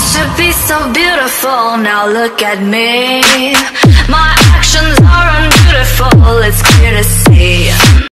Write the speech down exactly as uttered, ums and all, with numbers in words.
should be so beautiful, now look at me.